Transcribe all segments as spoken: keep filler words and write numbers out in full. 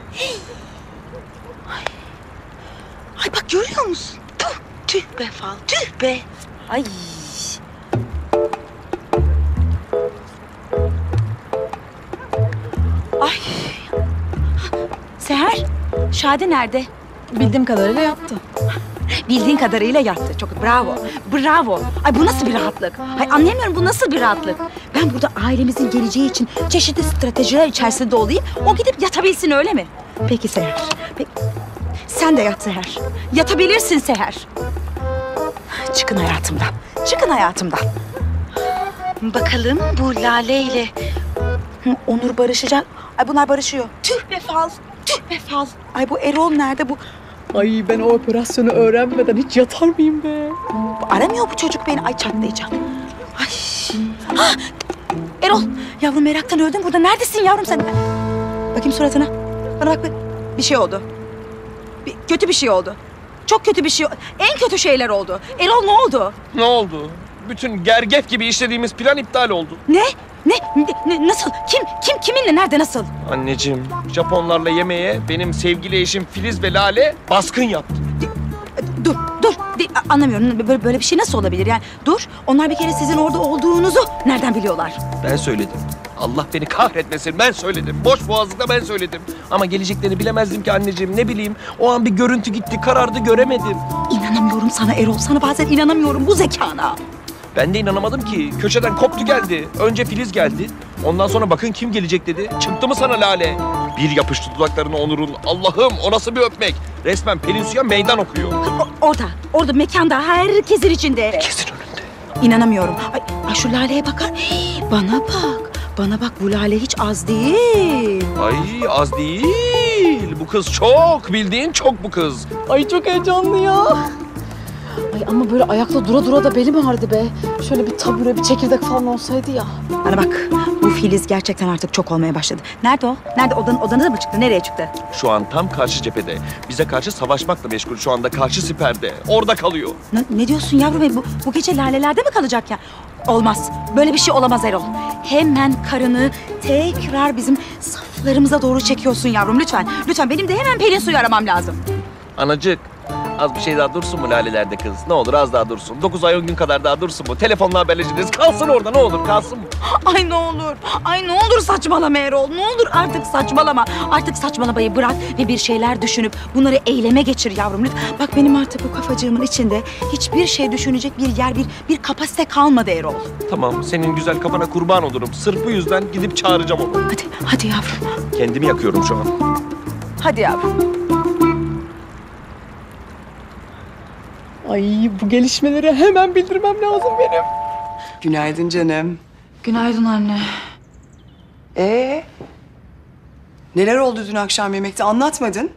Ay. Ay bak görüyor musun? Tüh, tüh be Fal, tüh be. Ay. Ay. Seher, Şadi nerede? Bildiğim kadarıyla yattı. Bildiğin kadarıyla yattı. Çok bravo, bravo. Ay bu nasıl bir rahatlık? Ay anlayamıyorum, bu nasıl bir rahatlık? Ben burada ailemizin geleceği için çeşitli stratejiler içerisinde olayım. O gidip yatabilsin, öyle mi? Peki Seher, peki. Sen de yat Seher. Yatabilirsin Seher. Çıkın hayatımdan, çıkın hayatımdan. Bakalım bu Lale ile Onur barışacak. Ay bunlar barışıyor. Tüh be Fal, tüh be Fal. Ay bu Erol nerede bu? Ay ben o operasyonu öğrenmeden hiç yatar mıyım be? Aramıyor bu çocuk beni. Ay çatlayacağım. Ay. Ha! Erol, yavrum meraktan öldüm burada. Neredesin yavrum sen? Bakayım suratına. Bana bak, bir şey oldu. Bir, kötü bir şey oldu. Çok kötü bir şey. En kötü şeyler oldu. Erol ne oldu? Ne oldu? Bütün gergef gibi işlediğimiz plan iptal oldu. Ne? Ne? Ne? ne- Nasıl? Kim? Kim? Kiminle? Nerede? Nasıl? Anneciğim, Japonlarla yemeğe benim sevgili eşim Filiz ve Lale baskın yaptı. Dur, dur. De- anlamıyorum. Böyle, böyle bir şey nasıl olabilir? Yani dur. Onlar bir kere sizin orada olduğunuzu nereden biliyorlar? Ben söyledim. Allah beni kahretmesin, ben söyledim. Boş boğazlıkla ben söyledim. Ama geleceklerini bilemezdim ki anneciğim, ne bileyim. O an bir görüntü gitti, karardı, göremedim. İnanamıyorum sana Erol. Sana bazen inanamıyorum bu zekana. Ben de inanamadım ki. Köşeden koptu geldi. Önce Filiz geldi. Ondan sonra bakın kim gelecek dedi. Çıktı mı sana Lale? Bir yapıştı dudaklarına Onur'un. Allah'ım, o nasıl bir öpmek? Resmen Pelin Su'ya meydan okuyor. O- orada, orada mekanda herkesin içinde. Kesin önünde. İnanamıyorum. Ay, ay şu Lale'ye bakar. Hii, bana bak. Bana bak, bu Lale hiç az değil. Ay az değil. Bu kız çok, bildiğin çok bu kız. Ay çok heyecanlı ya. Ay ama böyle ayakta dura dura da belim ağrıdı be. Şöyle bir tabure, bir çekirdek falan olsaydı ya. Bana bak, bu Filiz gerçekten artık çok olmaya başladı. Nerede o? Nerede? Odan, odanıza mı çıktı? Nereye çıktı? Şu an tam karşı cephede. Bize karşı savaşmakla meşgul, şu anda karşı siperde. Orada kalıyor. Ne, ne diyorsun yavrum? Bu, bu gece Lale'lerde mi kalacak ya? Olmaz. Böyle bir şey olamaz Erol. Hemen karını tekrar bizim saflarımıza doğru çekiyorsun yavrum. Lütfen. Lütfen benim de hemen Pelin Su'yu aramam lazım. Anacık, az bir şey daha dursun mu Lale'lerde kız? Ne olur az daha dursun. Dokuz ay on gün kadar daha dursun mu? Telefonla haberleşiriz. Kalsın orada, ne olur kalsın mı? Ay ne olur. Ay ne olur saçmalama Erol. Ne olur artık saçmalama. Artık saçmalamayı bırak ve bir şeyler düşünüp bunları eyleme geçir yavrum. Lütfen. Bak benim artık bu kafacığımın içinde hiçbir şey düşünecek bir yer, bir, bir kapasite kalmadı Erol. Tamam, senin güzel kafana kurban olurum. Sırf bu yüzden gidip çağıracağım onu. Hadi, hadi yavrum. Kendimi yakıyorum şu an. Hadi yavrum. Ay bu gelişmeleri hemen bildirmem lazım benim. Günaydın canım. Günaydın anne. Ee, neler oldu dün akşam yemekte, anlatmadın?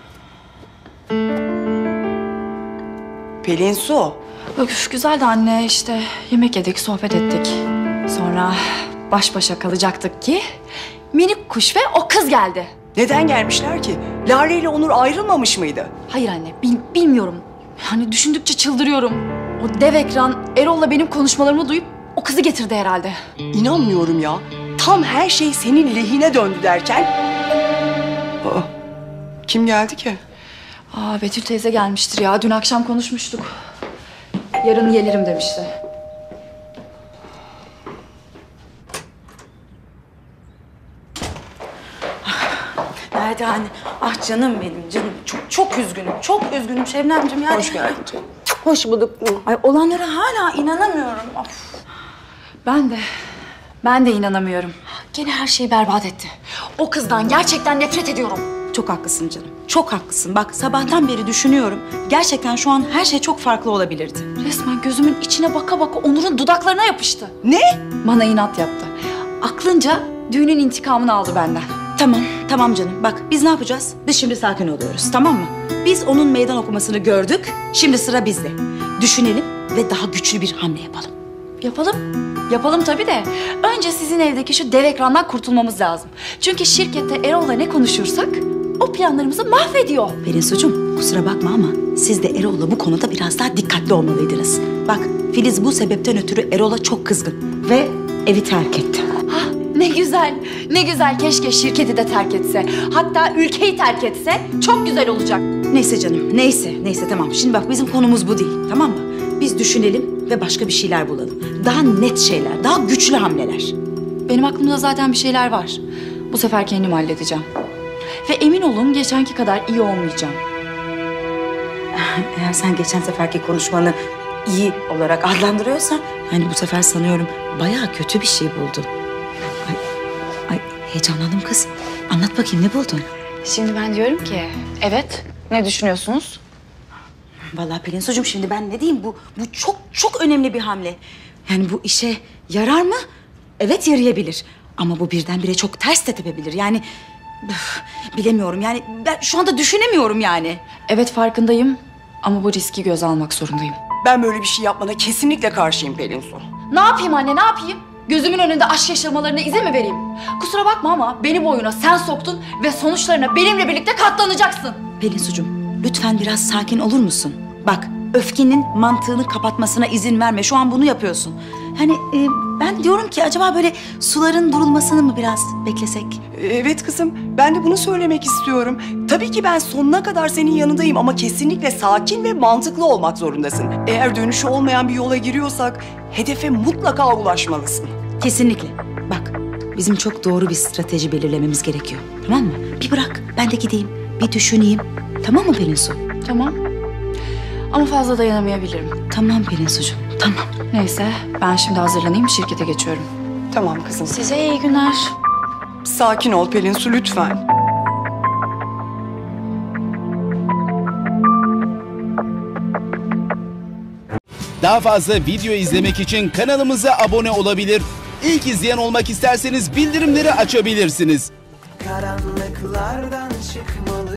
Pelin Su. Öf, güzeldi anne, işte yemek yedik, sohbet ettik. Sonra baş başa kalacaktık ki minik kuş ve o kız geldi. Neden gelmişler ki? Lale ile Onur ayrılmamış mıydı? Hayır anne, bil- bilmiyorum. Yani düşündükçe çıldırıyorum. O dev ekran Erol'la benim konuşmalarımı duyup o kızı getirdi herhalde. İnanmıyorum ya. Tam her şey senin lehine döndü derken... Aa, kim geldi ki? Aa, Betül teyze gelmiştir ya. Dün akşam konuşmuştuk. Yarın gelirim demişti. Nerede anne? Ah canım benim canım. Çok çok üzgünüm. Çok üzgünüm Şebnemciğim yani. Hoş geldin. Hoş bulduk. Ay olanlara hala inanamıyorum. Of. Ben de, ben de inanamıyorum. Gene her şeyi berbat etti. O kızdan gerçekten nefret ediyorum. Çok haklısın canım. Çok haklısın. Bak sabahtan beri düşünüyorum. Gerçekten şu an her şey çok farklı olabilirdi. Resmen gözümün içine baka baka Onur'un dudaklarına yapıştı. Ne? Bana inat yaptı. Aklınca düğünün intikamını aldı benden. Tamam, tamam canım. Bak biz ne yapacağız? Biz şimdi sakin oluyoruz, tamam mı? Biz onun meydan okumasını gördük. Şimdi sıra bizde. Düşünelim ve daha güçlü bir hamle yapalım. Yapalım. Yapalım tabii de. Önce sizin evdeki şu dev ekrandan kurtulmamız lazım. Çünkü şirkette Erol'la ne konuşursak o planlarımızı mahvediyor. Pelin Sucuğum, kusura bakma ama siz de Erol'la bu konuda biraz daha dikkatli olmalıydınız. Bak Filiz bu sebepten ötürü Erol'a çok kızgın ve evi terk etti. Ha, Ne güzel, ne güzel. Keşke şirketi de terk etse. Hatta ülkeyi terk etse çok güzel olacak. Neyse canım, neyse, neyse tamam. Şimdi bak bizim konumuz bu değil, tamam mı? Biz düşünelim ve başka bir şeyler bulalım. Daha net şeyler, daha güçlü hamleler. Benim aklımda zaten bir şeyler var. Bu sefer kendim halledeceğim. Ve emin olun geçenki kadar iyi olmayacağım. Eğer sen geçen seferki konuşmanı iyi olarak adlandırıyorsan... ...yani bu sefer sanıyorum bayağı kötü bir şey buldun. Ay, ay heyecanlandım kız. Anlat bakayım ne buldun? Şimdi ben diyorum ki, evet, ne düşünüyorsunuz? Vallahi Pelinsucuğum şimdi ben ne diyeyim bu bu çok çok önemli bir hamle. Yani bu işe yarar mı? Evet yarayabilir. Ama bu birdenbire çok ters de tepebilir. Yani üf, bilemiyorum yani ben şu anda düşünemiyorum yani. Evet farkındayım ama bu riski göze almak zorundayım. Ben böyle bir şey yapmana kesinlikle karşıyım Pelin Su. Ne yapayım anne, ne yapayım? Gözümün önünde aşk yaşamalarına izin mi vereyim? Kusura bakma ama beni bu oyuna sen soktun ve sonuçlarına benimle birlikte katlanacaksın. Pelinsucuğum lütfen biraz sakin olur musun? Bak öfkenin mantığını kapatmasına izin verme. Şu an bunu yapıyorsun. Hani e, ben diyorum ki acaba böyle suların durulmasını mı biraz beklesek? Evet kızım, ben de bunu söylemek istiyorum. Tabii ki ben sonuna kadar senin yanındayım ama kesinlikle sakin ve mantıklı olmak zorundasın. Eğer dönüşü olmayan bir yola giriyorsak hedefe mutlaka ulaşmalısın. Kesinlikle. Bak bizim çok doğru bir strateji belirlememiz gerekiyor. Tamam mı? Bir bırak ben de gideyim. Bir düşüneyim. Tamam mı Pelinsu? Tamam. Ama fazla dayanamayabilirim. Tamam Pelinsucuğum. Tamam. Neyse ben şimdi hazırlanayım, şirkete geçiyorum. Tamam kızım. Size iyi günler. Sakin ol Pelin Su lütfen. Daha fazla video izlemek için kanalımıza abone olabilir. İlk izleyen olmak isterseniz bildirimleri açabilirsiniz. Karanlıklardan çıkmalı